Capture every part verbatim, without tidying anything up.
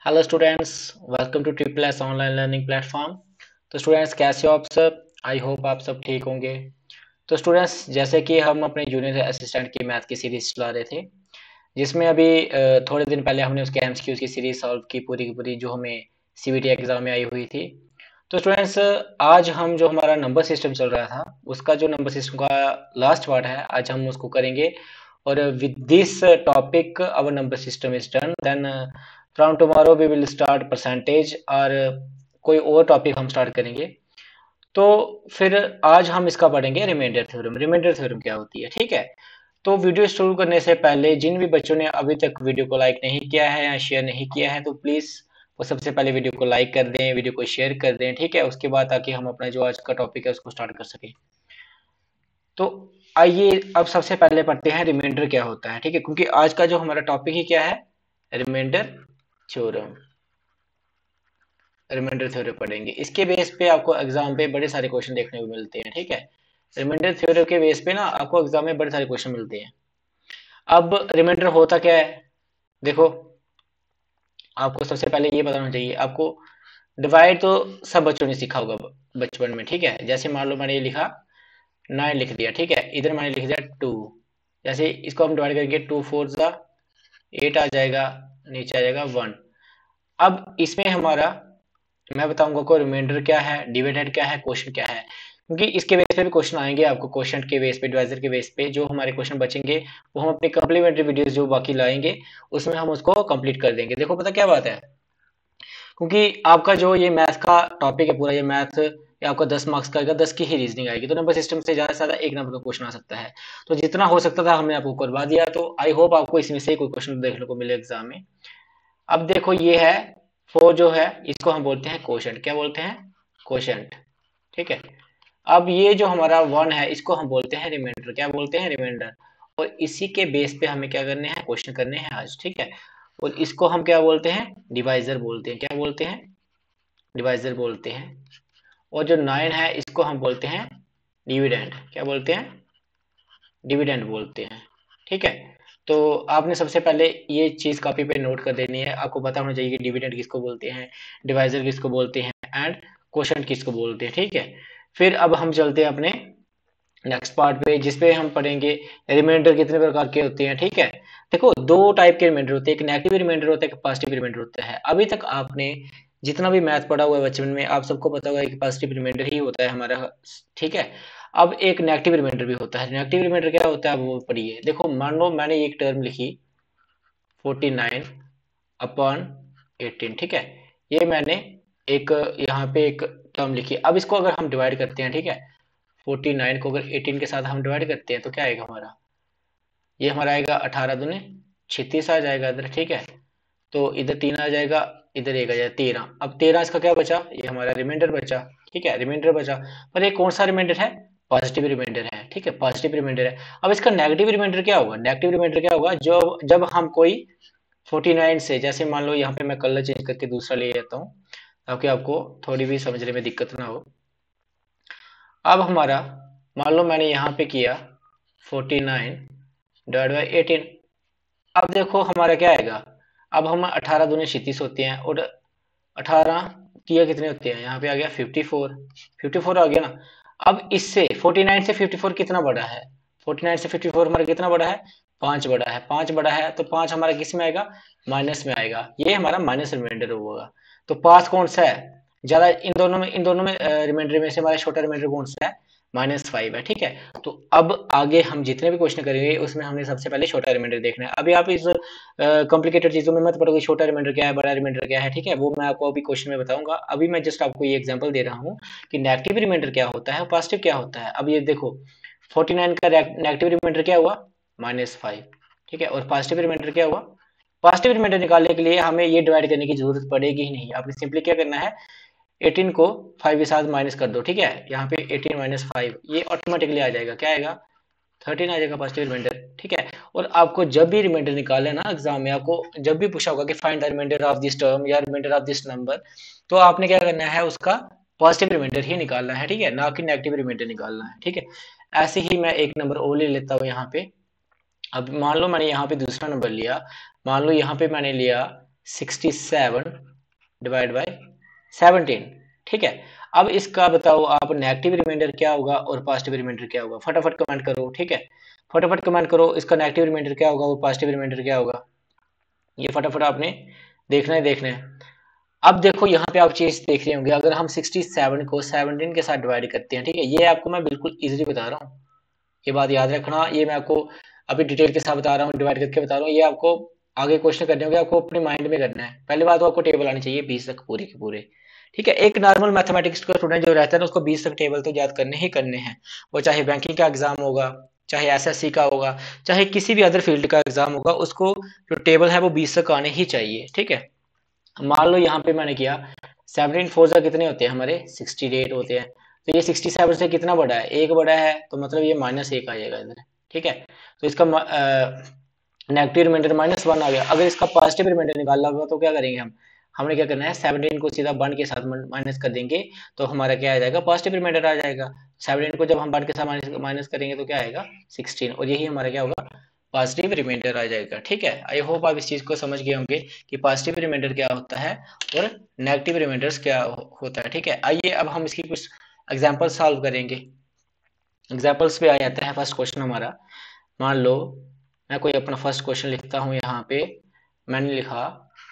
Hello students, welcome to triple S online learning platform. तो students, कैसे हो आप सब? आई होप आप सब ठीक होंगे। तो स्टूडेंट्स, जैसे कि हम अपने जूनियर असिस्टेंट की मैथ की सीरीज चला रहे थे, जिसमें अभी अ, थोड़े दिन पहले हमने उसके एमसीक्यूज की सीरीज सॉल्व की पूरी की पूरी, जो हमें सीबीटी एग्जाम में आई हुई थी। तो स्टूडेंट्स, आज हम जो हमारा नंबर सिस्टम चल रहा था, उसका जो नंबर सिस्टम का लास्ट पार्ट है, आज हम उसको करेंगे। और with this topic our number system is done, then from tomorrow we will start percentage, और कोई और टॉपिक हम स्टार्ट करेंगे। तो फिर आज हम इसका पढ़ेंगे रिमाइंडर थ्योरम। रिमाइंडर थ्योरम क्या होती है, ठीक है? तो वीडियो शुरू करने से पहले जिन भी बच्चों ने अभी तक वीडियो को लाइक नहीं किया है या शेयर नहीं किया है, तो प्लीज वो सबसे पहले वीडियो को लाइक कर दें, वीडियो को शेयर कर दें, ठीक है? उसके बाद ताकि हम अपना जो आज का टॉपिक है उसको स्टार्ट कर सकें। तो आइए अब सबसे पहले पढ़ते हैं रिमाइंडर क्या होता है, ठीक है? क्योंकि आज का जो हमारा टॉपिक ही क्या है, रिमाइंडर थ्योरम। रिमाइंडर थ्योरम पढ़ेंगे, इसके बेस पे आपको एग्जाम पे बड़े सारे क्वेश्चन देखने को मिलते हैं, ठीक है? रिमाइंडर थ्योरम के बेस पे ना आपको एग्जाम में बड़े सारे क्वेश्चन मिलते हैं। अब रिमाइंडर होता क्या है, देखो, आपको सबसे पहले ये बताना चाहिए। आपको डिवाइड तो सब बच्चों ने सीखा होगा बचपन में, ठीक है? जैसे मान लो मैंने ये लिखा, नाइन लिख दिया, ठीक है? इधर मैंने लिख दिया टू। जैसे इसको हम डिवाइड करेंगे, टू फोर ज़ा एट आ जाएगा, नीचे आ जाएगा वन। अब इसमें हमारा, मैं बताऊंगा को रिमाइंडर क्या है, डिविडेंड क्या है, क्वोशिएंट क्या है, क्योंकि इसके बेस पे भी क्वेश्चन आएंगे आपको। क्वोशिएंट के बेस पे, डिवाइजर के बेस पे जो हमारे क्वेश्चन बचेंगे, वो हम अपने कम्प्लीमेंट्री वीडियोस जो बाकी लाएंगे, उसमें हम उसको कंप्लीट कर देंगे। देखो, पता क्या बात है, क्योंकि आपका जो ये मैथ का टॉपिक है पूरा, ये मैथ ये आपका दस मार्क्स का आएगा, दस की ही रीजनिंग आएगी, तो नंबर सिस्टम से ज्यादा से ज्यादा एक नंबर का क्वेश्चन आ सकता है। तो जितना हो सकता था हमने आपको करवा दिया। तो आई होप आपको इसमें से कोई क्वेश्चन देखने को मिले एग्जाम में। अब देखो, ये है फोर जो है, इसको हम बोलते हैं क्वोशिएंट। क्या बोलते हैं? क्वोशिएंट, ठीक है? अब ये जो हमारा वन है, इसको हम बोलते हैं रिमाइंडर। क्या बोलते हैं? रिमाइंडर। और इसी के बेस पे हमें क्या करने हैं, क्वेश्चन करने हैं आज, ठीक है? और इसको हम क्या बोलते हैं? डिवाइजर बोलते हैं। क्या बोलते हैं? डिवाइजर बोलते हैं। और जो नाइन है, इसको हम बोलते हैं डिविडेंड। क्या बोलते हैं? डिविडेंड बोलते हैं, ठीक है? तो आपने सबसे पहले ये चीज कॉपी पे नोट कर देनी है। आपको पता होना चाहिए कि डिविडेंड किसको बोलते हैं, डिवाइजर किसको बोलते हैं, एंड क्वोशिएंट किसको बोलते हैं, ठीक है? फिर अब हम चलते हैं अपने नेक्स्ट पार्ट पे, जिसपे हम पढ़ेंगे रिमाइंडर कितने प्रकार के होते हैं, ठीक है? देखो, दो टाइप के रिमाइंडर होते हैं, एक नेगेटिव रिमाइंडर होता है, एक पॉजिटिव रिमाइंडर होता है। अभी तक आपने जितना भी मैथ पढ़ा हुआ है बचपन में, आप सबको पता होगा कि पॉजिटिव रिमाइंडर ही होता है हमारा, ठीक है? अब एक नेगेटिव रिमाइंडर भी होता है। नेगेटिव रिमाइंडर क्या होता है, वो पढ़िए। देखो, मान लो मैंने एक टर्म लिखी फोर्टी नाइन अपॉन एटीन, ठीक है? ये मैंने एक यहाँ पे एक टर्म लिखी। अब इसको अगर हम डिवाइड करते हैं, ठीक है? फोर्टी नाइन को अगर एटीन के साथ हम डिवाइड करते हैं, तो क्या आएगा हमारा? ये हमारा आएगा अठारह दूने छितीस आ जाएगा इधर, ठीक है? तो इधर तीन आ जाएगा, इधर एक आ जाएगा, तेरह। अब तेरह इसका क्या बचा? ये हमारा रिमाइंडर बचा, ठीक है? रिमाइंडर बचा। पर ये कौन सा रिमाइंडर है? पॉजिटिव रिमाइंडर है, ठीक है? पॉजिटिव रिमाइंडर है। अब इसका नेगेटिव रिमाइंडर क्या होगा? नेगेटिव रिमाइंडर क्या होगा, जो जब हम कोई फोर्टी नाइन से, जैसे मान लो यहाँ पे मैं कलर चेंज करके दूसरा ले लेता हूँ, ताकि आपको थोड़ी भी समझने में दिक्कत ना हो। अब हमारा, मान लो मैंने यहाँ पे किया forty nine divide by eighteen. अब देखो हमारा क्या आएगा, अब हम अठारह दूनी छितीस होते हैं, और अठारह किया कितने होते हैं, यहाँ पे आ गया फिफ्टी फोर। फिफ्टी फोर आ गया ना? अब इससे फोर्टी नाइन से फिफ्टी फोर कितना बड़ा है? फोर्टी नाइन से फिफ्टी फोर हमारा कितना बड़ा है? पांच बड़ा है। पांच बड़ा है, तो पांच हमारा किस में आएगा? माइनस में आएगा। ये हमारा माइनस रिमाइंडर होगा। तो पास कौन सा है ज्यादा? इन दोनों में, इन दोनों में रिमाइंडर में से हमारा छोटा रिमाइंडर कौन सा है? माइनस फाइव है, ठीक है? तो अब आगे हम जितने भी क्वेश्चन करेंगे, उसमें हमने सबसे पहले छोटा रिमाइंडर देखना है। अभी आप इस कॉम्प्लिकेटेड चीजों में मत पढ़ोगे, छोटा रिमाइंडर क्या है, बड़ा रिमाइंडर क्या है, ठीक है? वो मैं आपको अभी क्वेश्चन में बताऊंगा। अभी मैं जस्ट आपको ये एग्जांपल दे रहा हूँ कि नेगेटिव रिमाइंडर क्या होता है, पॉजिटिव क्या होता है। अब ये देखो, फोर्टी नाइन का नेगेटिव रिमाइंडर क्या हुआ? माइनस फाइव, ठीक है? और पॉजिटिव रिमाइंडर क्या हुआ? पॉजिटिव रिमाइंडर निकालने के लिए हमें ये डिवाइड करने की जरूरत पड़ेगी ही नहीं। आपने सिंपली क्या करना है, एटीन को फाइव के साथ माइनस कर दो, ठीक है? यहाँ पे एटीन माइनस फाइव, ये ऑटोमेटिकली आ जाएगा। क्या आएगा? थर्टीन आ जाएगा पॉजिटिव रिमाइंडर, ठीक है? और आपको जब भी रिमाइंडर निकाले ना एग्जाम में, आपको जब भी पूछा होगा कि find the remainder of this term या रिमाइंडर ऑफ दिस नंबर, तो आपने क्या करना है, उसका पॉजिटिव रिमाइंडर ही निकालना है, ठीक है? ना कि नेगेटिव रिमाइंडर निकालना है, ठीक है? ऐसे ही मैं एक नंबर और ले लेता हूँ यहाँ पे। अब मान लो मैंने यहाँ पे दूसरा नंबर लिया, मान लो यहाँ पे मैंने लिया sixty seven divide by seventeen. ठीक है, अब इसका बताओ आप नेगेटिव रिमाइंडर क्या होगा और पॉजिटिव रिमाइंडर क्या होगा, फटाफट कमेंट करो। ठीक है, फटाफट कमेंट करो, इसका नेगेटिव रिमाइंडर क्या होगा और पॉजिटिव रिमाइंडर क्या होगा, ये फटाफट आपने देखना है देखना है। अब देखो यहाँ पे आप चीज देख रहे होंगे, अगर हम सिक्सटी सेवन को सेवनटीन के साथ डिवाइड करते हैं, ठीक है, ये आपको मैं बिल्कुल इजीली बता रहा हूँ, ये बात याद रखना, ये मैं आपको अभी डिटेल के साथ बता रहा हूँ, डिवाइड करके बता रहा हूँ, ये आपको आगे क्वेश्चन करने होंगे, आपको अपने माइंड में करना है। पहली बात तो आपको टेबल आनी चाहिए बीस तक पूरे के पूरे। ठीक है, एक नॉर्मल मैथमेटिक्स का स्टूडेंट जो रहता है ना, उसको बीस तक टेबल तो याद करने ही करने हैं, वो चाहे बैंकिंग का एग्जाम होगा, चाहे एसएससी का होगा, चाहे किसी भी अदर फील्ड का एग्जाम होगा, उसको जो टेबल है वो बीस तक आने ही चाहिए। ठीक है, मान लो यहाँ पे मैंने किया सेवनटीन फोर जा कितने होते हैं हमारे सिक्सटी एट होते हैं, तो ये सिक्सटी सेवन से कितना बड़ा है, एक बड़ा है, तो मतलब ये माइनस एक आ जाएगा इधर। ठीक है, तो इसका नेगेटिव रिमाइंडर माइनस वन आ गया। अगर इसका पॉजिटिव रिमाइंडर निकालना होगा तो क्या करेंगे हम, हमने क्या करना है सेवनटीन को सीधा वन के साथ माइनस कर देंगे, तो हमारा क्या आ जाएगा, पॉजिटिव रिमाइंडर आ जाएगा। सेवनटीन को जब हम वन के साथ माइनस करेंगे तो क्या आएगा सिक्सटीन, और यही हमारा क्या होगा पॉजिटिव रिमाइंडर आ जाएगा। ठीक है, आई होप आप इस चीज को समझ गए होंगे कि पॉजिटिव रिमाइंडर क्या होता है और नेगेटिव रिमाइंडर्स क्या होता है। ठीक है, आइए अब हम इसकी कुछ एग्जांपल सॉल्व करेंगे। एग्जांपल्स पे आ जाते हैं। फर्स्ट क्वेश्चन हमारा, मान लो मैं कोई अपना फर्स्ट क्वेश्चन लिखता हूं, यहाँ पे मैंने लिखा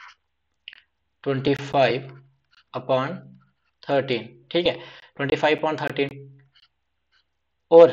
ट्वेंटी फाइव अपॉन थर्टीन। ठीक है, ट्वेंटी फाइव अपॉन थर्टीन, और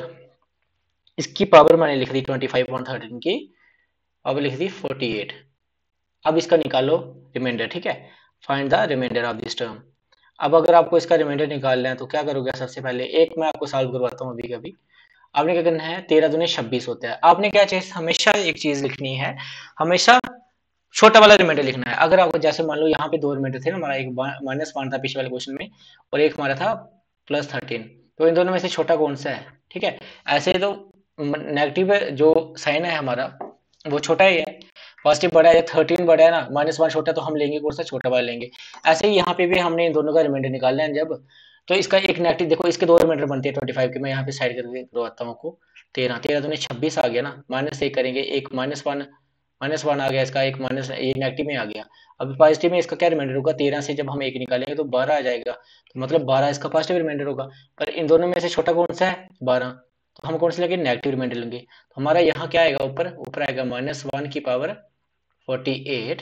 इसकी पावर मैंने लिख दी ट्वेंटी फाइव अपॉन थर्टीन की पावर लिख दी फोर्टी एट। अब इसका निकालो रिमाइंडर। ठीक है, find the remainder of this term. अब अगर आपको इसका रिमाइंडर निकालना है तो क्या करोगे, सबसे पहले एक मैं आपको सॉल्व करवाता हूँ अभी कभी। आपने क्या करना है, तेरह दूनी छब्बीस होता है, आपने क्या चीज हमेशा एक चीज लिखनी है, हमेशा छोटा वाला रिमाइंडर लिखना है। अगर आपको जैसे मान लो यहाँ पे दो रिमाइंडर थे ना, हमारा एक माइनस वन था पिछले वाले क्वेश्चन में, और एक हमारा था प्लस थर्टीन, तो इन दोनों में से छोटा कौन सा है। ठीक है, ऐसे तो नेगेटिव जो साइन है हमारा वो छोटा ही है, पॉजिटिव बड़ा है, थर्टीन बड़ा है ना, माइनस वन छोटा, तो हम लेंगे कौन सा, छोटा वाला लेंगे। ऐसे ही यहाँ पे भी हमने इन दोनों का रिमाइंडर निकालना है जब, तो इसका एक नेगेटिव देखो, इसके दो रिमाइंडर बनते हैं ट्वेंटी फाइव के, मैं यहाँ पे साइड करके करवाता हूँ आपको। तेरह तेरह दूनी छब्बीस आ गया ना, माइनस एक करेंगे, एक माइनस वन माइनस वन आ गया, इसका एक माइनस ये नेगेटिव में आ गया। अब पॉजिटिव में इसका क्या रिमाइंडर होगा, तेरह से जब हम एक निकालेंगे तो बारह आ जाएगा, तो मतलब बारह इसका पॉजिटिव रिमाइंडर होगा। पर इन दोनों में से छोटा कौन सा है, बारह, तो हम कौन सा लेंगे, नेगेटिव रिमाइंडर लेंगे। तो हमारा यहाँ क्या आएगा, ऊपर ऊपर आएगा माइनस वन की पावर फोर्टी एट,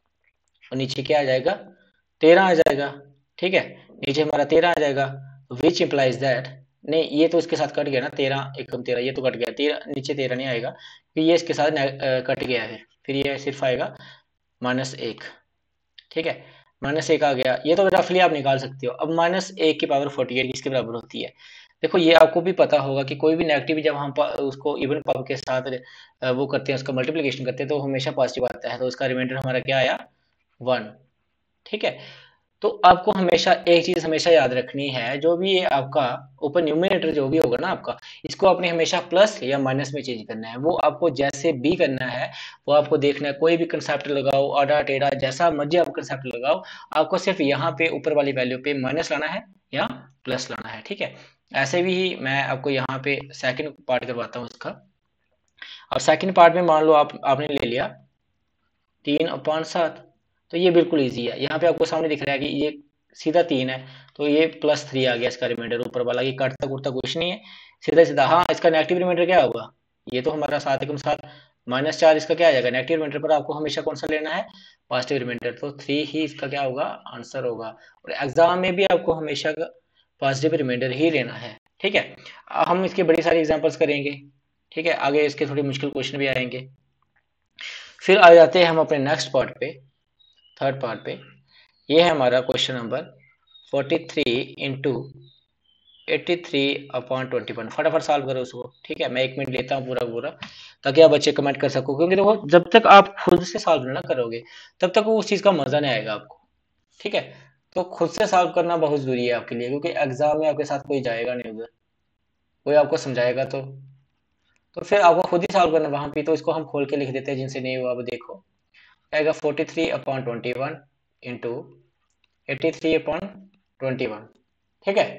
और नीचे क्या आ जाएगा, तेरह आ जाएगा। ठीक है, नीचे हमारा तेरह आ जाएगा, विच इम्प्लाइज दैट, नहीं ये तो इसके साथ कट गया ना, तेरह एकम तेरह, ये तो कट गया, तेरह नीचे तेरह नहीं आएगा, फिर ये इसके साथ कट गया है, फिर ये सिर्फ आएगा माइनस एक। ठीक है, माइनस एक आ गया, ये तो रफली आप निकाल सकते हो। अब माइनस एक की पावर फोर्टी एट किसके बराबर होती है, देखो ये आपको भी पता होगा कि कोई भी नेगेटिव जब हम उसको इवन पावर के साथ वो करते हैं, उसका मल्टीप्लिकेशन करते हैं, तो हमेशा पॉजिटिव आता है, तो उसका रिमाइंडर हमारा क्या आया, वन। ठीक है, तो आपको हमेशा एक चीज हमेशा याद रखनी है, जो भी ये आपका ऊपर न्यूमिनेटर जो भी होगा ना आपका, इसको आपने हमेशा प्लस या माइनस में चेंज करना है, वो आपको जैसे भी करना है, वो आपको देखना है। कोई भी कंसेप्ट लगाओ, आधा टेढ़ा जैसा मर्जी आप कंसेप्ट लगाओ, आपको सिर्फ यहाँ पे ऊपर वाली वैल्यू पे माइनस लाना है या प्लस लाना है। ठीक है, ऐसे भी मैं आपको यहाँ पे सेकंड पार्ट करवाता हूँ इसका। और सेकंड पार्ट में मान लो आप आपने ले लिया तीन अपॉन सात, तो ये बिल्कुल इजी है, यहाँ पे आपको सामने दिख रहा है कि ये सीधा तीन है, तो ये प्लस थ्री आ गया इसका रिमाइंडर ऊपर वाला, ये कटता कुटता कुछ नहीं है, सीधा सीधा। हाँ, इसका नेगेटिव रिमाइंडर क्या होगा, ये तो हमारा सात एकम सात माइनस चार, इसका क्या आ जाएगा नेगेटिव रिमाइंडर, पर आपको हमेशा कौन सा लेना है, पॉजिटिव रिमाइंडर, तो थ्री ही इसका क्या होगा, आंसर होगा। और एग्जाम में भी आपको हमेशा पॉजिटिव रिमाइंडर ही लेना है। ठीक है, हम इसके बड़ी सारी एग्जाम्पल्स करेंगे। ठीक है, आगे इसके थोड़ी मुश्किल क्वेश्चन भी आएंगे। फिर आ जाते हैं हम अपने नेक्स्ट पार्ट पे, थर्ड पार्ट पे। ये है हमारा question number forty three into eighty three upon twenty one. फटाफट सॉल्व करो उसको। ठीक है, मैं एक मिनट लेता हूँ पूरा पूरा, ताकि आप बच्चे कमेंट कर सको, क्योंकि देखो जब तक आप खुद से सॉल्व ना करोगे तब तक वो उस चीज का मजा नहीं आएगा आपको। ठीक है, तो खुद से सॉल्व करना बहुत जरूरी है आपके लिए, क्योंकि एग्जाम में आपके साथ कोई जाएगा नहीं उधर, कोई आपको समझाएगा तो तो फिर आपको खुद ही सॉल्व करना वहां पे। तो इसको हम खोल के लिख देते हैं, जिनसे नहीं हुआ वो देखो, आएगा forty three upon twenty one into eighty three upon twenty one. ठीक है,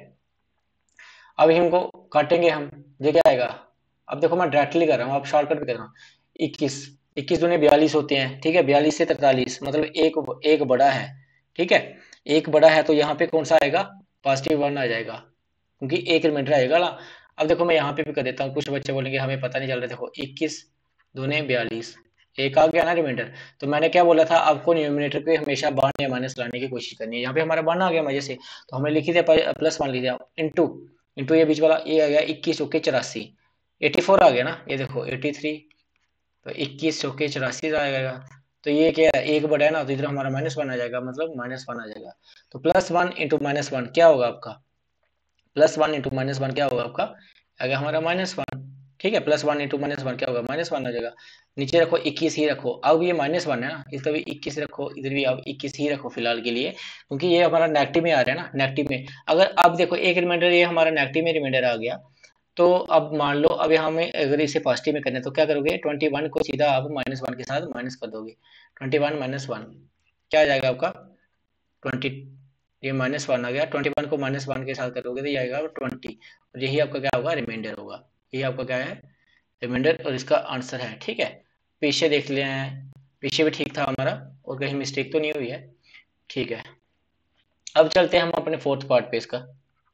अब इनको काटेंगे हम, ये क्या आएगा, अब देखो मैं डायरेक्टली कर रहा हूँ, आप शॉर्टकट भी कर रहा हूँ, इक्कीस इक्कीस दूनी बयालीस होते हैं, ठीक है, बयालीस से तैतालीस मतलब एक एक बड़ा है, ठीक है, एक बड़ा है तो यहाँ पे कौन सा आएगा, पॉजिटिव वन आ जाएगा, क्योंकि एक रिमाइंडर आएगा ना। अब देखो मैं यहाँ पे भी कर देता हूँ, कुछ बच्चे बोलेंगे हमें पता नहीं चल रहा, देखो इक्कीस दूने बयालीस, एक आ गया ना रिमाइंडर। तो मैंने क्या बोला था, आपको न्यूमिनेटर पे हमेशा वन या माइनस लाने की कोशिश करनी है। यहाँ पे हमारा वन आ गया मजे से, तो हमने लिख दिया प्लस वन लिख दिया, इंटू इंटू ये बीच वाला ये आ गया इक्कीस चौके चौरासी, एटी फोर आ गया ना, ये देखो एटी थ्री, तो इक्कीस चौके चौरासी आ जाएगा। तो ये क्या है, एक बड़ा है ना, तो इधर हमारा माइनस वन आ जाएगा, मतलब माइनस वन आ जाएगा। तो plus one into minus one क्या होगा आपका, plus one into minus one क्या होगा आपका, आगे हमारा माइनस वन, ठीक है, plus one into minus one क्या होगा, माइनस वन आ जाएगा। नीचे रखो इक्कीस ही रखो, अब ये माइनस वन है ना, इधर भी इक्कीस रखो, इधर भी अब इक्कीस ही रखो फिलहाल के लिए, क्योंकि ये हमारा नेगेटिव में आ रहा है ना, नेगेटिव में। अगर अब देखो एक रिमाइंडर ये हमारा नेगेटिव में रिमाइंडर आ गया, तो अब मान लो अब हमें अगर इसे पॉजिटिव में करना है तो क्या करोगे, ट्वेंटी वन को सीधा आप माइनस वन के साथ माइनस कर दोगे, ट्वेंटी वन माइनस वन क्या आ जाएगा आपका ट्वेंटी, ये माइनस वन आ गया, ट्वेंटी वन को माइनस वन के साथ करोगे तो ये आएगा ट्वेंटी, और यही आपका क्या होगा, रिमाइंडर होगा, यही आपका क्या है, रिमाइंडर, और इसका आंसर है, ठीक है। पीछे देख लिया है, पीछे भी ठीक था हमारा, और कहीं मिस्टेक तो नहीं हुई है, ठीक है। अब चलते हैं हम अपने फोर्थ पार्ट पे इसका।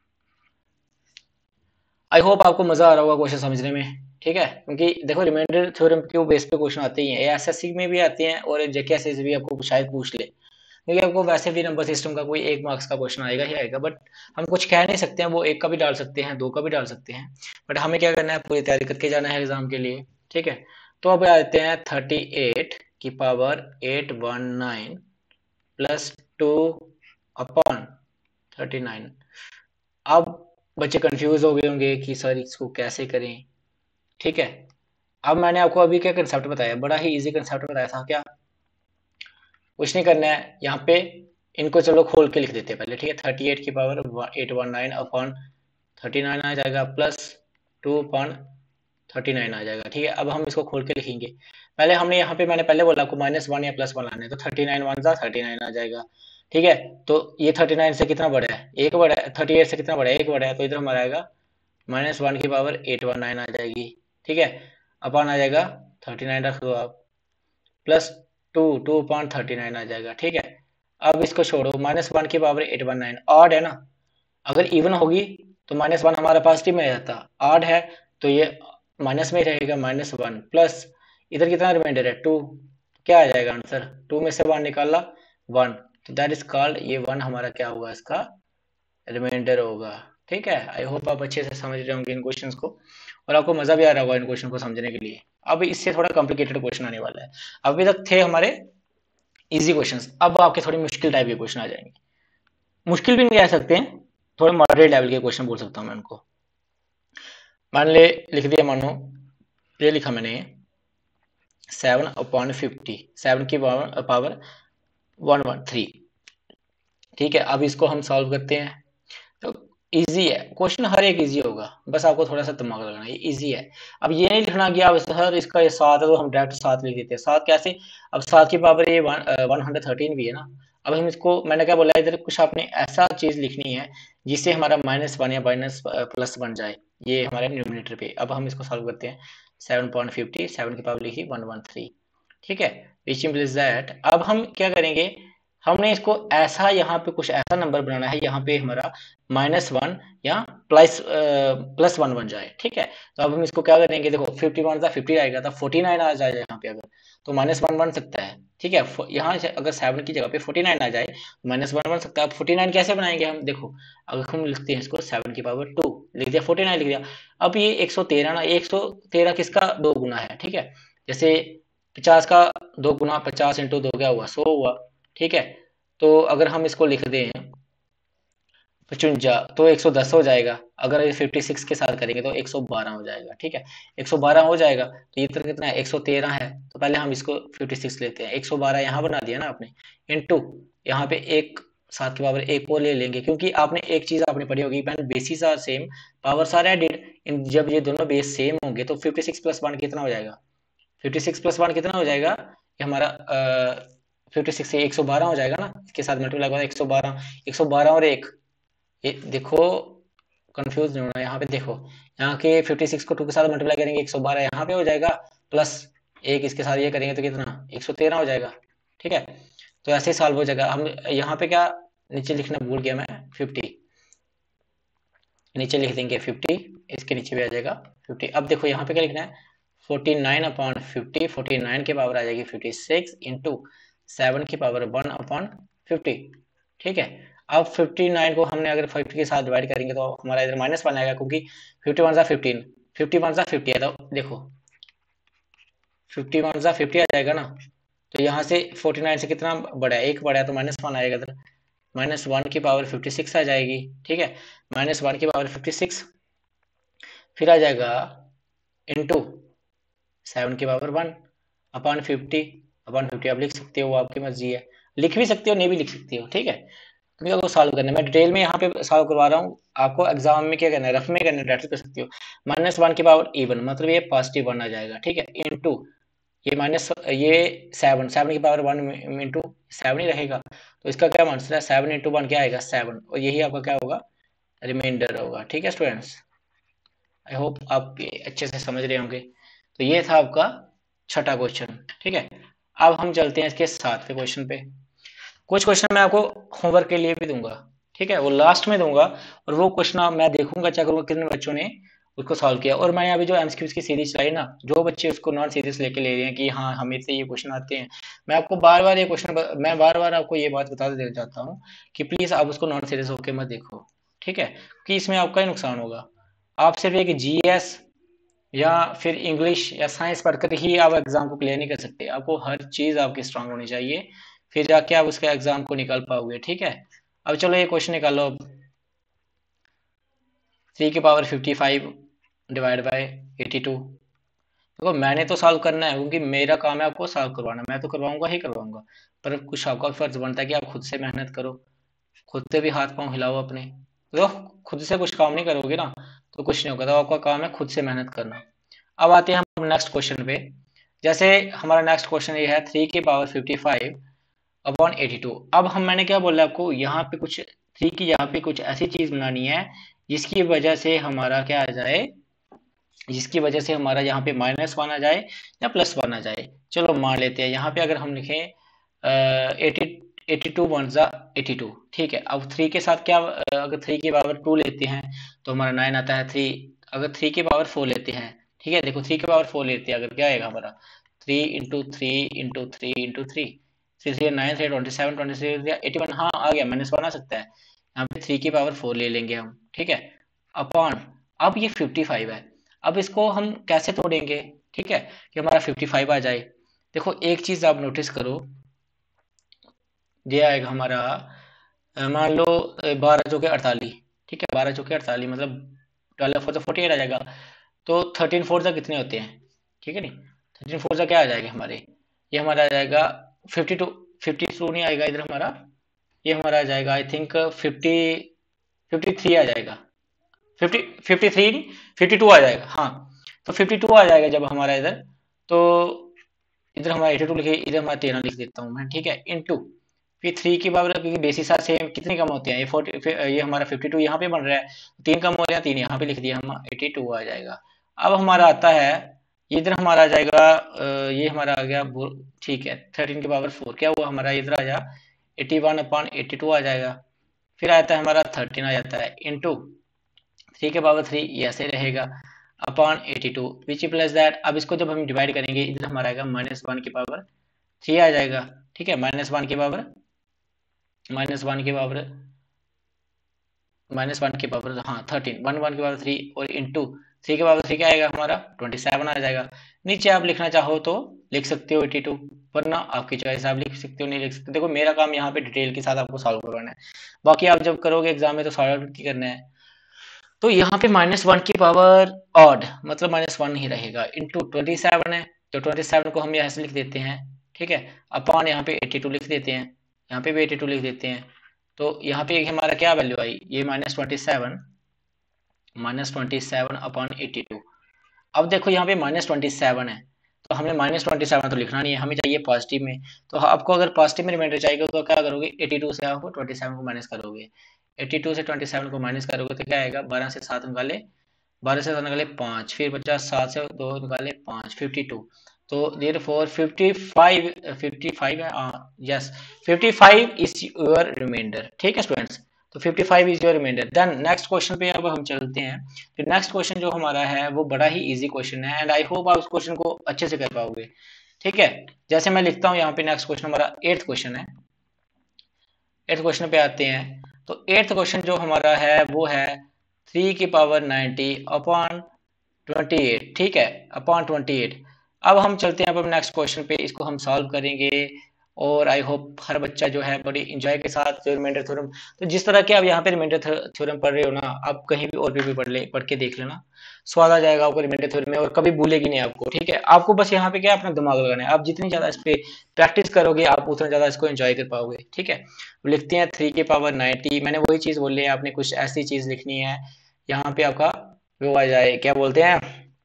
आई होप आपको मजा आ रहा होगा क्वेश्चन समझने में, ठीक है, क्योंकि देखो रिमाइंडर थ्योरम के बेस पे क्वेश्चन आते ही हैं, एसएससी में भी आते हैं और जेके एसएस भी आपको शायद पूछ ले, क्योंकि आपको वैसे भी नंबर सिस्टम का कोई एक मार्क्स का क्वेश्चन आएगा ही आएगा, बट हम कुछ कह नहीं सकते हैं, वो एक का भी डाल सकते हैं, दो का भी डाल सकते हैं, बट हमें क्या करना है, पूरी तैयारी करके जाना है एग्जाम के लिए, ठीक है। तो अब आते हैं थर्टी एट की power eight one nine plus two upon thirty nine. अब बच्चे कंफ्यूज हो गए होंगे कि सर इसको कैसे करें, ठीक है। अब मैंने आपको अभी क्या कंसेप्ट बताया, बड़ा ही इजी कंसेप्ट बताया था, क्या कुछ नहीं करना है यहाँ पे, इनको चलो खोल के लिख देते हैं पहले, ठीक है, थर्टी एट की power eight one nine upon thirty nine आ जाएगा, plus two upon thirty nine आ जाएगा, ठीक है। अब हम इसको खोल के लिखेंगे, पहले हमने यहाँ पे मैंने पहले बोला आपको माइनस वन या प्लस वन लाने, तो थर्टी नाइन वन सा थर्टी नाइन आ जाएगा, ठीक है। तो ये थर्टी नाइन से कितना बड़ा है, एक बड़ा है, थर्टी एट से कितना बड़ा है, एक बड़ा है, तो इधर हमारा आएगा माइनस वन की पावर एट वन नाइन आ जाएगी, ठीक है, अपॉन आ जाएगा थर्टी नाइन रख दो आप, plus two two point thirty nine आ जाएगा, ठीक है। अब इसको छोड़ो, माइनस वन की power eight one nine odd है ना, अगर इवन होगी तो माइनस वन हमारा पॉजिटिव में आ जाता, ऑड है तो ये माइनस में रहेगा, माइनस वन प्लस इधर कितना रिमाइंडर है टू, क्या आ जाएगा आंसर, टू में से वन निकाला वन, तो दैट इज कॉल्ड, ये वन हमारा क्या होगा, इसका रिमाइंडर होगा, ठीक है। आई होप आप अच्छे से समझ रहे होंगे इन क्वेश्चंस को, और आपको मजा भी आ रहा होगा इन क्वेश्चन को समझने के लिए। अब इससे थोड़ा कॉम्प्लिकेटेड क्वेश्चन आने वाला है, अभी तक थे हमारे इजी क्वेश्चंस, अब आपके थोड़ी मुश्किल टाइप के क्वेश्चन आ जाएंगे, मुश्किल भी नहीं कह सकते हैं, थोड़े मॉडरेट लेवल के क्वेश्चन बोल सकता हूँ मैं उनको। मान ले लिख दिया, मानो ये लिखा मैंने सेवन अपॉन फिफ्टी, सेवन की power power one one three, ठीक है। अब इसको हम सॉल्व करते हैं, तो इजी है क्वेश्चन, हर एक इजी होगा, बस आपको थोड़ा सा दिमाग लगाना, ये इजी है। अब ये नहीं लिखना कि आप सर इसका ये सात है तो हम डायरेक्ट सात लिख देते हैं, सात कैसे, अब सात की पावर ये वन हंड्रेड थर्टीन भी है ना, अब हम इसको, मैंने क्या बोला इधर कुछ आपने ऐसा चीज लिखनी है जिससे हमारा माइनस वन या माइनस प्लस बन जाए, ये हमारे न्यूमिनेटर पे। अब हम इसको सॉल्व करते हैं, सेवन पॉइंट फिफ्टी, सेवन की पावर लिखी वन वन थ्री, ठीक है, विच इम्प्लीज दैट। अब हम क्या करेंगे, हमने इसको ऐसा यहाँ पे कुछ ऐसा नंबर बनाना है, यहाँ पे हमारा माइनस वन या प्लस प्लस वन बन जाए, ठीक है। तो अब हम इसको क्या करेंगे, देखो फिफ्टी वन था फिफ्टी आएगा था, फोर्टी नाइन आ जाए यहाँ पे अगर, तो माइनस वन बन सकता है, ठीक है। यहाँ से अगर सेवन की जगह पे फोर्टी नाइन आ जाए तो माइनस वन बन सकता है। अब फोर्टी नाइन कैसे बनाएंगे हम, देखो अगर हम लिखते हैं इसको सेवन की पावर टू लिख दिया, फोर्टी नाइन लिख दिया। अब ये एक सौ तेरह ना, एक सौ तेरह किसका दो गुना है, ठीक है, जैसे पचास का दो गुना, पचास इंटू दो क्या हुआ, सौ हुआ, ठीक है। तो अगर हम इसको लिख दें पचवंजा तो एक सौ दस हो जाएगा, अगर ये छप्पन के साथ करेंगे तो एक सौ बारह हो जाएगा, ठीक है, एक सौ बारह हो जाएगा। तो ये तो कितना है, एक सौ तेरह है, तो पहले हम इसको छप्पन लेते हैं, एक सौ बारह यहाँ बना दिया ना आपने, इनटू यहाँ पे एक सात की पावर एक और ले लेंगे, क्योंकि आपने एक चीज आपने पढ़ी होगी, bases are same powers are added, इन जब ये दोनों बेस सेम होंगे तो छप्पन प्लस वन कितना हो जाएगा, छप्पन प्लस वन कितना हो जाएगा, ये हमारा छप्पन से एक सौ बारह हो जाएगा ना, इसके साथ मल्टीप्लाई होगा एक सौ बारह, एक सौ बारह और एक, ये देखो कंफ्यूज नहीं होना, यहाँ पे देखो यहाँ के छप्पन को टू के साथ मल्टीप्लाई करेंगे एक सौ बारह यहाँ पे हो जाएगा, प्लस एक इसके साथ ये करेंगे तो कितना एक सौ तेरह हो जाएगा, ठीक है। तो ऐसे ही सॉल्व हो जाएगा। हम यहाँ पे क्या नीचे लिखना भूल गया मैं, फिफ्टी नीचे लिख देंगे फिफ्टी, इसके नीचे भी आ जाएगा फिफ्टी। अब देखो यहाँ पे क्या लिखना है, forty nine upon fifty, forty nine की पावर आ जाएगी फिफ्टी सिक्स इंटू सेवन की पावर वन अपॉन फिफ्टी, ठीक है। अब फिफ्टी नाइन को हमने अगर फिफ्टी के साथ डिवाइड करेंगे तो हमारा इधर माइनस वन आएगा, क्योंकि फिफ्टी वन सा फिफ्टीन, फिफ्टी वन सा फिफ्टी है, तो देखो फिफ्टी वन सा फिफ्टी आ जाएगा ना। तो यहाँ से फोर्टी नाइन से कितना बड़ा है, एक बड़ा है, तो माइनस वन आएगा इधर, माइनस वन की पावर फिफ्टी सिक्स आ जाएगी, ठीक है। माइनस वन की पावर फिफ्टी सिक्स, फिर आ जाएगा इंटू सेवन की power one upon fifty, upon fifty आप लिख सकते हो, वो आपकी मर्जी है, लिख भी सकते हो नहीं भी लिख सकते हो, ठीक है। क्योंकि आपको सॉल्व करना है, मैं डिटेल में यहाँ पे सॉल्व करवा रहा हूँ, आपको एग्जाम में क्या करना है, रफ में करना है, डायरेक्ट कर सकते हो। माइनस वन की पावर इवन मतलब ये पॉजिटिव वन आ जाएगा, ठीक है, इंटू ये माइनस ये सेवन, सेवन की पावर वन इंटू सेवन ही रहेगा, तो इसका क्या आंसर है, सेवन इंटू वन क्या आएगा सेवन, और यही आपका क्या होगा रिमाइंडर होगा, ठीक है स्टूडेंट्स। आई होप आप अच्छे से समझ रहे होंगे। तो ये था आपका छठा क्वेश्चन, ठीक है। अब हम चलते हैं इसके सातवें क्वेश्चन पे। कुछ क्वेश्चन मैं आपको होमवर्क के लिए भी दूंगा, ठीक है, वो लास्ट में दूंगा, और वो क्वेश्चन मैं देखूंगा चेक करूंगा कितने बच्चों ने उसको सॉल्व किया। और मैंने अभी जो एमसीक्यूज की सीरीज चलाई ना, जो बच्चे उसको नॉन सीरियस लेके ले रहे हैं कि हाँ हमें से ये क्वेश्चन आते हैं, मैं आपको बार बार ये क्वेश्चन मैं बार बार आपको ये बात बता देना चाहता हूँ कि प्लीज आप उसको नॉन सीरियस होकर मत देखो, ठीक है, कि इसमें आपका ही नुकसान होगा। आप सिर्फ एक जीएस या फिर इंग्लिश या साइंस पढ़कर ही आप एग्जाम को क्लियर नहीं कर सकते, आपको हर चीज आपकी स्ट्रांग होनी चाहिए, फिर जाके आप उसका एग्जाम को निकाल पाओगे, ठीक है। अब चलो ये क्वेश्चन निकालो। अब थ्री की power fifty five divide by eighty two, देखो मैंने तो सॉल्व करना है क्योंकि मेरा काम है आपको सॉल्व करवाना, मैं तो करवाऊंगा ही करवाऊंगा, पर कुछ आपका फर्ज बनता है कि आप खुद से मेहनत करो, खुद से भी हाथ पांव हिलाओ अपने, तो खुद से कुछ काम नहीं करोगे ना तो कुछ नहीं होगा, तो आपका काम है खुद से मेहनत करना। अब आते हैं हम नेक्स्ट क्वेश्चन पे। जैसे हमारा नेक्स्ट क्वेश्चन ये है थ्री की power fifty five upon eighty two. अब हम मैंने क्या बोला आपको, यहाँ पे कुछ थ्री की यहाँ पे कुछ ऐसी चीज बनानी है जिसकी वजह से हमारा क्या आ जाए, जिसकी वजह से हमारा यहाँ पे माइनस वन आ जाए या प्लस वन आ जाए। चलो मान लेते हैं यहाँ पे अगर हम लिखें एटी एटी टू वन जा एटी टू, ठीक है। अब थ्री के साथ क्या, अगर थ्री की पावर टू लेते हैं तो हमारा नाइन आता है, थ्री अगर थ्री की पावर फोर लेते हैं, ठीक है, देखो थ्री की पावर फोर लेते हैं अगर क्या आएगा हमारा three into three into three into three, three three nine, three twenty seven, twenty three eighty one, हाँ आ गया, माइनस वन आ सकता है, यहाँ पे थ्री की पावर फोर ले लेंगे हम, ठीक है, अपॉन अब ये फिफ्टी फाइव है। अब इसको हम कैसे तोड़ेंगे, ठीक है, कि हमारा फिफ्टी फाइव आ जाए। देखो एक चीज आप नोटिस करो, ये आएगा हमारा मान लो बारह चौके अड़तालीस, ठीक है, बारह चौके अड़तालीस मतलब ट्वेल्व फोर फोर्टी एट आ जाएगा, तो थर्टीन फोर तक कितने होते हैं, ठीक है नहीं, थर्टीन फोर तक क्या आ जाएगा हमारे, ये हमारा आ जाएगा फिफ्टी टू, फिफ्टी टू नहीं आएगा इधर हमारा, ये हमारा आ जाएगा I think fifty fifty three आ जाएगा, fifty fifty three fifty two आ जाएगा, हाँ तो फिफ्टी टू आ जाएगा जब हमारा इधर, तो इधर हमारा एटी टू लिखे, इधर हमारा तेरह लिख देता हूँ मैं, ठीक है, इंटू फिर थ्री की पावर क्योंकि बेसिस से कितनी कम होती है, ये फोर्टी ये हमारा फिफ्टी टू यहाँ पे बन रहा है, तीन कम हो रहा है, तीन यहाँ पे लिख दिया हम, एटी टू आ जाएगा। अब हमारा आता है इधर हमारा आ जाएगा ये हमारा आ गया, ठीक है, थर्टीन की पावर फोर क्या हुआ हमारा, इधर आ जा eighty one upon eighty two आ जाएगा, फिर आता है हमारा थर्टीन आ जाता है इंटू थ्री के पावर थ्री, ये ऐसे रहेगा upon eighty two which plus that. अब इसको जब हम डिवाइड करेंगे इधर हमारा आएगा माइनस वन की पावर थ्री आ जाएगा, ठीक है, माइनस वन की पावर माइनस वन की पावर माइनस वन की पावर हाँ थर्टीन, वन वन की पावर थ्री और इंटू थ्री की पावर थ्री क्या आएगा हमारा ट्वेंटी सेवन आ जाएगा। नीचे आप लिखना चाहो तो लिख सकते हो एटी टू, वरना आपकी चॉइस, आप लिख सकते हो नहीं लिख सकते, देखो मेरा काम यहाँ पे डिटेल के साथ आपको सॉल्व करवाना है, बाकी आप जब करोगे एग्जाम में तो सॉल्व करना है। तो यहाँ पे माइनस वन की पावर ऑड मतलब माइनस वन ही रहेगा, इंटू ट्वेंटी सेवन है तो ट्वेंटी सेवन को हम यहाँ से लिख देते हैं, ठीक है, अपॉन यहाँ पे एटी टू लिख देते हैं, यहाँ पे भी एटी टू लिख देते हैं, तो यहाँ पे हमारा क्या वैल्यू आई, ये minus twenty seven minus twenty seven upon eighty two. अब देखो यहाँ पे माइनस ट्वेंटी सेवन है तो हमने माइनस ट्वेंटी सेवन तो लिखना नहीं है, हमें चाहिए पॉजिटिव में, तो आपको अगर पॉजिटिव में रिमाइंडर चाहिए तो क्या करोगे एटी टू से आपको ट्वेंटी सेवन को माइनस करोगे, एटी टू से ट्वेंटी सेवन को माइनस करोगे तो क्या आएगा, बारह से सात निकाले, बारह से सात निकाले पाँच, फिर बचा सात से दो निकाले पाँच, फिफ्टी टू, तो there four fifty five fifty five है, yes fifty five is your reminder. ठीक है स्टूडेंट्स, तो fifty five is your reminder. Then next question पे अब हम चलते हैं। तो नेक्स्ट क्वेश्चन जो हमारा है वो बड़ा ही इजी क्वेश्चन है एंड आई होप आप उस क्वेश्चन को अच्छे से कर पाओगे। ठीक है, जैसे मैं लिखता हूँ यहाँ पे नेक्स्ट क्वेश्चन हमारा एट्थ क्वेश्चन है। एट्थ क्वेश्चन पे आते हैं। तो एट्थ क्वेश्चन जो हमारा है वो है थ्री की power ninety upon twenty eight. ठीक है, अपॉन ट्वेंटी एट। अब हम चलते हैं अब नेक्स्ट क्वेश्चन पे, इसको हम सॉल्व करेंगे और आई होप हर बच्चा जो है बड़ी इंजॉय के साथ जो रिमाइंडर थ्योरम, तो जिस तरह के आप यहाँ पे रिमाइंडर थ्योरम पढ़ रहे हो ना, आप कहीं भी और भी, भी पढ़ ले पढ़ के देख लेना, स्वाद आ जाएगा आपको रिमाइंडर थ्योरम में और कभी भूलेगी नहीं आपको। ठीक है, आपको बस यहाँ पे क्या अपना दिमाग लगाना है, आप जितनी ज्यादा इस पे प्रैक्टिस करोगे आप उतना ज्यादा इसको एंजॉय कर पाओगे। ठीक है, लिखते हैं थ्री के पावर नाइनटी, मैंने वही चीज बोली है, आपने कुछ ऐसी चीज लिखनी है यहाँ पे आपका वो आ जाए, क्या बोलते हैं,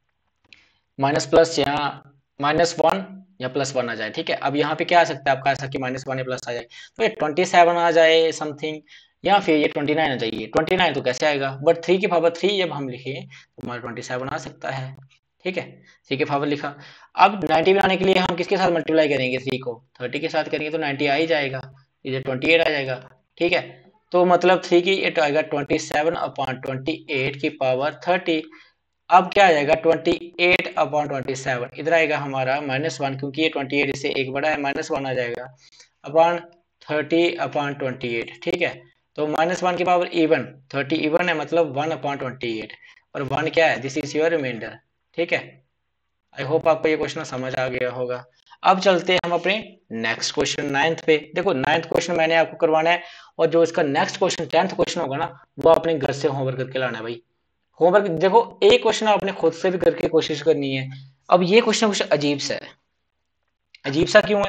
माइनस प्लस या माइनस वन या प्लस वन आ जाए। ठीक है, अब यहाँ पे क्या आ सकता है आपका, ऐसा कि माइनस वन या प्लस आ जाए, तो ये ट्वेंटी सेवन आ जाए समथिंग, या फिर ये ट्वेंटी नाइन आ जाइए। ट्वेंटी नाइन तो कैसे आएगा, बट थ्री की पावर थ्री जब हम लिखे तो हमारा ट्वेंटी सेवन आ सकता है। ठीक है, थ्री की पावर लिखा। अब नाइनटी बनाने के लिए हम किसके साथ मल्टीप्लाई करेंगे, थ्री को थर्टी के साथ करेंगे तो नाइनटी आ ही जाएगा, इधर ट्वेंटी एट आ जाएगा। ठीक है, तो मतलब थ्री की एट आएगा twenty seven upon twenty eight की पावर थर्टी। अब क्या आ जाएगा twenty eight upon twenty seven, इधर आएगा हमारा माइनस वन, क्योंकि ये ट्वेंटी एट इससे एक बड़ा है, माइनस वन आ जाएगा upon thirty upon twenty eight. ठीक है, तो माइनस वन की पावर इवन, थर्टी इवन है मतलब वन अपॉन ट्वेंटी एट, और वन क्या है, दिस इज योर रिमाइंडर। ठीक है, आई होप आपको ये क्वेश्चन समझ आ गया होगा। अब चलते हैं हम अपने नेक्स्ट क्वेश्चन नाइन्थ पे। देखो नाइन्थ क्वेश्चन मैंने आपको करवाना है, और जो इसका नेक्स्ट क्वेश्चन टेंथ क्वेश्चन होगा ना, वो अपने घर से होमवर्क करके लाना है भाई। होमवर्क देखो, एक क्वेश्चन आपने खुद से भी करके कोशिश करनी है। अब ये क्वेश्चन कुछ अजीब सा है। अजीब सा क्यों है,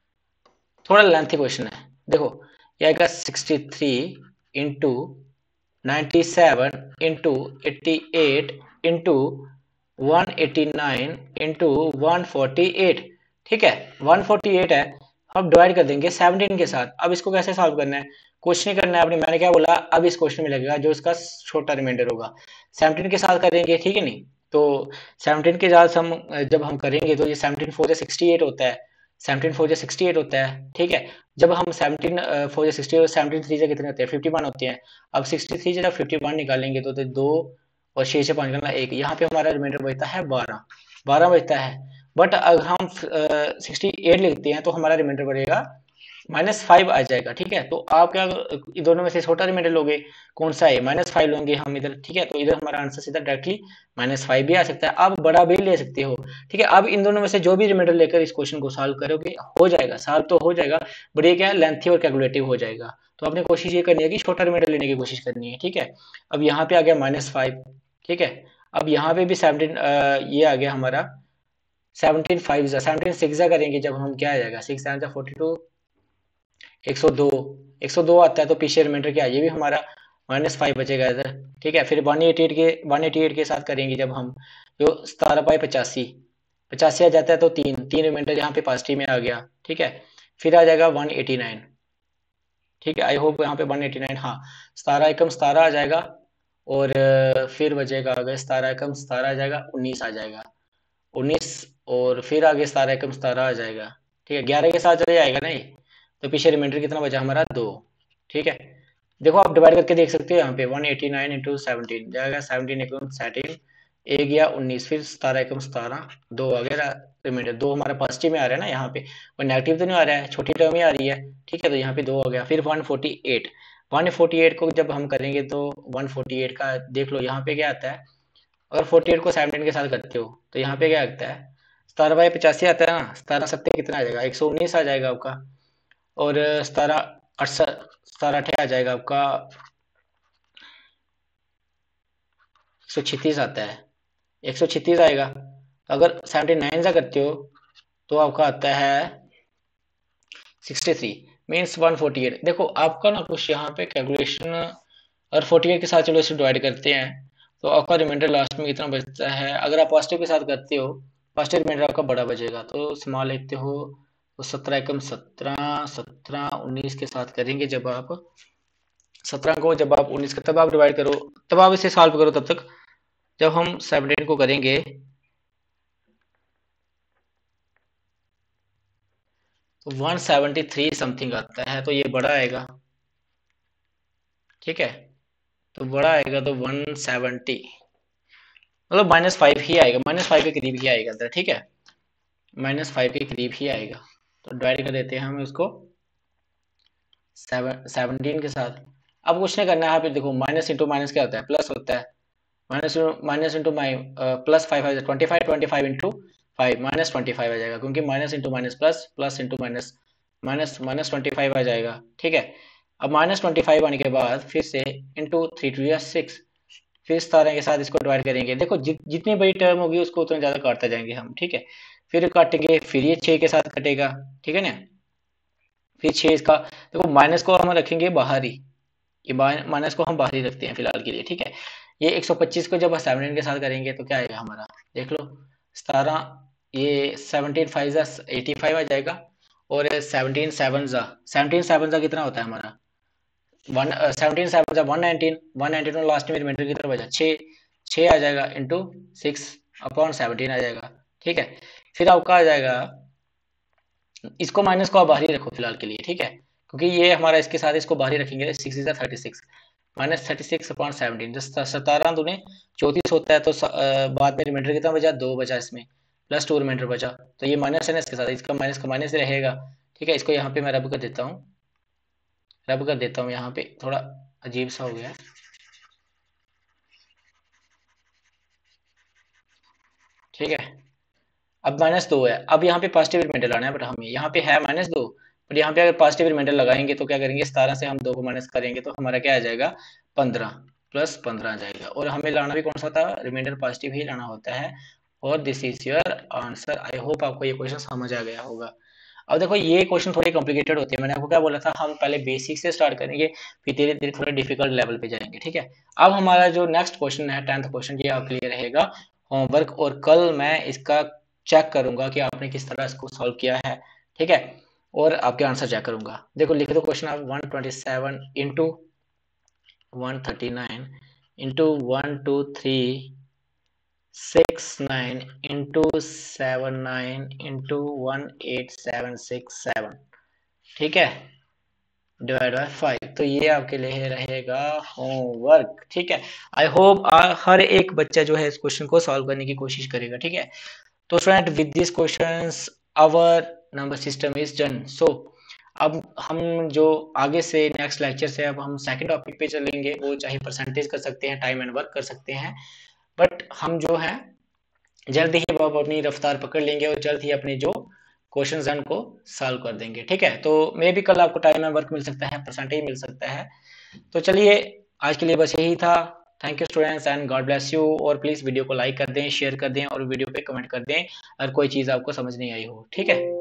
थोड़ा लेंथी क्वेश्चन है। देखो ये आएगा sixty three into ninety seven into eighty eight into one eighty nine into one forty eight. ठीक है, वन फोर्टी एट है, हम डिवाइड कर देंगे सेवनटीन के साथ। अब इसको कैसे सॉल्व करना है, कुछ नहीं करना है आपने, मैंने क्या बोला, अब इस क्वेश्चन में लगेगा जो इसका छोटा रिमाइंडर होगा, सेवनटीन के साथ करेंगे। ठीक है, नहीं तो सेवनटीन के साथ हम जब हम करेंगे तो ये सेवनटीन फोर सिक्सटी एट होता है, सेवनटीन फोर सिक्सटी एट होता है। ठीक है, जब हम seventeen four sixty eight, seventeen three से कितने होते हैं, फिफ्टी वन होते हैं। अब सिक्सटी थ्री से जब फिफ्टी वन निकालेंगे तो, तो दो और छह से पांच करना एक, यहाँ पे हमारा रिमाइंडर बचता है बारह, बारह बचता है। बट अगर हम सिक्सटी एट लिखते हैं तो हमारा रिमाइंडर बढ़ेगा माइनस फाइव आ जाएगा। ठीक है, तो आप क्या इन दोनों में से छोटा रिमाइंडर लोगे, कौन सा है, माइनस फाइव लोगे हम इधर। ठीक है, तो इधर हमारा आंसर सीधा डायरेक्टली माइनस फाइव भी आ सकता है, आप बड़ा भी ले सकते हो। ठीक है, अब इन दोनों में से जो भी रिमाइंडर लेकर इस क्वेश्चन को सॉल्व करोगे हो जाएगा, सॉल्व तो हो जाएगा, बट ये क्या है, लेंथी और कैलकुलेटिव हो जाएगा। तो आपने कोशिश ये करनी है कि छोटा रिमाइंडर लेने की कोशिश करनी है। ठीक है, अब यहाँ पे आ गया माइनस फाइव। ठीक है, अब यहाँ पे भी सेवनटीन ये आ गया हमारा सेवनटीन फाइव सेवनटीन सिक्स करेंगे जब हम, क्या आ जाएगा, सिक्स सेवन फोर्टी टू, एक सौ दो, एक सौ दो आता है, तो पीछे रिमाइंडर क्या है, ये भी हमारा माइनस फाइव बचेगा इधर। ठीक है, फिर वन एटी एट के वन एटी एट के साथ करेंगे जब हम, जो सतारह बाई पचासी, पचासी आ जाता है तो तीन तीन रिमाइंडर यहाँ पे पॉजिटिव में आ गया। ठीक है, फिर आ जाएगा वन एटी नाइन। ठीक है, आई होप यहाँ पे वन एटी नाइन, हाँ सतारह एकम सतारह आ जाएगा, और फिर बचेगा आगे सतारह एकम सतारह आ जाएगा, उन्नीस आ जाएगा, उन्नीस, और फिर आगे सतारह एकम सतारह आ जाएगा। ठीक है, ग्यारह के साथ चले जाएगा नहीं, तो पीछे रिमाइंडर कितना बचा हमारा, दो। ठीक है, देखो आप डिवाइड करके देख सकते हो यहाँ पे one eighty nine into seventeen जाएगा, सेवनटीन एकम सेवनटीन, एक गया उन्नीस, फिर सतारह एकम सतारह, दो आ गया रिमाइंडर, दो हमारा पॉजिटिव में आ रहा है ना यहाँ पे, और नेगेटिव तो नहीं आ रहा है, छोटी टर्म ही आ रही है। ठीक है, तो यहाँ पे दो आ गया, फिर one forty eight, one forty eight को जब हम करेंगे तो वन फोर्टी एट का देख लो यहाँ पे क्या आता है, अगर फोर्टी एट को सेवनटीन के साथ करते हो तो यहाँ पे क्या आता है, सतारह बाई पचासी आता है ना, सतारह सत्तर कितना आ जाएगा, एक सौ उन्नीस आ जाएगा आपका, और सतारह अड़सठ, सतारह अठे आ जाएगा आपका एक सौ छत्तीस आता है, एक सौ छत्तीस आएगा। अगर सेवेंटी नाइन से करते हो तो आपका आता है sixty three, means one forty eight. देखो आपका ना कुछ यहाँ पे कैलकुलेशन, अगर फोर्टी एट के साथ चलो इसे डिवाइड करते हैं तो आपका रिमाइंडर लास्ट में कितना बचता है, अगर आप पॉजिटिव के साथ करते हो, पॉजिटिव रिमाइंडर आपका बड़ा बचेगा, तो स्मॉल लिखते हो, तो सत्रह एकम सत्रह, सत्रह उन्नीस के साथ करेंगे जब आप, सत्रह को जब आप उन्नीस का तब आप डिवाइड करो, तब आप इसे सॉल्व करो, तब तक जब हम सेवनटीन को करेंगे तो वन सेवेंटी थ्री समथिंग आता है, तो ये बड़ा आएगा, ठीक है। तो बड़ा आएगा तो वन सेवेंटी, मतलब माइनस फाइव ही आएगा, माइनस फाइव के करीब ही आएगा अंदर, ठीक है, माइनस फाइव के करीब ही आएगा। तो डिवाइड कर देते हैं हम इसको सेवन सेवनटीन के साथ। अब कुछ नहीं करना है, यहाँ पे देखो माइनस इंटू माइनस क्या होता है, प्लस होता है, माइनस माइनस इंटू माइ plus five, twenty five twenty five into five minus twenty five आ जाएगा, क्योंकि minus into minus plus, plus into minus minus, minus twenty five आ जाएगा, ठीक है। अब माइनस ट्वेंटी फाइव आने के बाद फिर से इंटू थ्री टू या सिक्स, फिर सतारह के साथ इसको डिवाइड करेंगे। देखो जि, जितनी बड़ी टर्म होगी उसको उतना ज्यादा काटते जाएंगे हम, ठीक है। फिर काटेंगे, फिर ये छह के साथ कटेगा, ठीक है ना। फिर छह इसका, देखो माइनस को हम रखेंगे बाहर ही, ये माइनस को हम बाहर ही रखते हैं फिलहाल के लिए, ठीक है। ये एक सौ पच्चीस को जब सेवनटीन के साथ करेंगे तो क्या आएगा हमारा, देख लो सतारह, ये सेवनटीन फाइव जा एटी फाइव आ जाएगा, और सेवनटीन सेवन जा सेवनटीन सेवन जा कितना होता है हमारा, वन सेवनटीन सेवन जा वन नाइनटीन, वन नाइनटीन और लास्ट में रिमाइंडर की तरफ बचा छः, छः आ जाएगा इंटू सिक्स अपॉन सेवनटीन आ जाएगा, ठीक है। फिर आपका आ जाएगा, इसको माइनस को आप बाहर ही रखो फिलहाल के लिए, ठीक है, क्योंकि ये हमारा इसके साथ इसको बाहर ही रखेंगे, six is thirty six minus thirty six upon seventeen, जब सतारह दूने चौतीस होता है, तो स, आ, बाद में रिमाइंडर कितना बचा, दो बचा इसमें, प्लस टू रिमाइंडर बचा, तो ये माइनस है ना इसके साथ, इसका माइनस का माइनस रहेगा, ठीक है। इसको यहाँ पे मैं रब कर देता हूँ, रब कर देता हूँ यहाँ पे, थोड़ा अजीब सा हो गया, ठीक है। अब माइनस दो है, अब यहाँ पे पॉजिटिव रिमाइंडर लाना है, बट हमें यहाँ पे है माइनस दो, बट यहाँ पे अगर पॉजिटिव रिमाइंडर लगाएंगे तो क्या करेंगे, सतारह से हम दो को माइनस करेंगे तो हमारा क्या आ जाएगा, पंद्रह, प्लस पंद्रह आ जाएगा, और हमें लाना भी कौन सा था, रिमाइंडर पॉजिटिव ही लाना होता है, और this is your answer. I hope आपको ये क्वेश्चन समझ आ गया होगा। अब देखो ये क्वेश्चन थोड़े कॉम्प्लिकेटेड होते हैं, मैंने आपको क्या बोला था, हम पहले बेसिक से स्टार्ट करेंगे, फिर धीरे धीरे थोड़े डिफिकल्ट लेवल पे जाएंगे, ठीक है। अब हमारा जो नेक्स्ट क्वेश्चन है, टेंथ क्वेश्चन, ये आपके लिए रहेगा होमवर्क, और कल मैं इसका चेक करूंगा कि आपने किस तरह इसको सॉल्व किया है, ठीक है, और आपके आंसर चेक करूंगा। देखो लिख दो क्वेश्चन आप, one twenty seven into one thirty nine into one two three six nine into seven nine into one eight seven six seven, ठीक है, डिवाइड बाय फाइव। तो ये आपके लिए रहेगा होमवर्क, ठीक है। आई होप हर एक बच्चा जो है इस क्वेश्चन को सॉल्व करने की कोशिश करेगा, ठीक है। तो student with this questions our number system is done. So अब हम जो आगे से नेक्स्ट लेक्चर से अब हम सेकंड टॉपिक पे चलेंगे, वो चाहे परसेंटेज कर सकते हैं, टाइम एंड वर्क कर सकते हैं, बट हम जो है जल्द ही अब अपनी रफ्तार पकड़ लेंगे और जल्द ही अपने जो क्वेश्चंस हैं उनको सॉल्व कर देंगे, ठीक है। तो मे भी कल आपको टाइम एंड वर्क मिल सकता है, परसेंटेज मिल सकता है। तो चलिए आज के लिए बस यही था। Thank you students and God bless you, और प्लीज वीडियो को लाइक कर दें, शेयर कर दें, और वीडियो पे कमेंट कर दें अगर कोई चीज़ आपको समझ नहीं आई हो, ठीक है।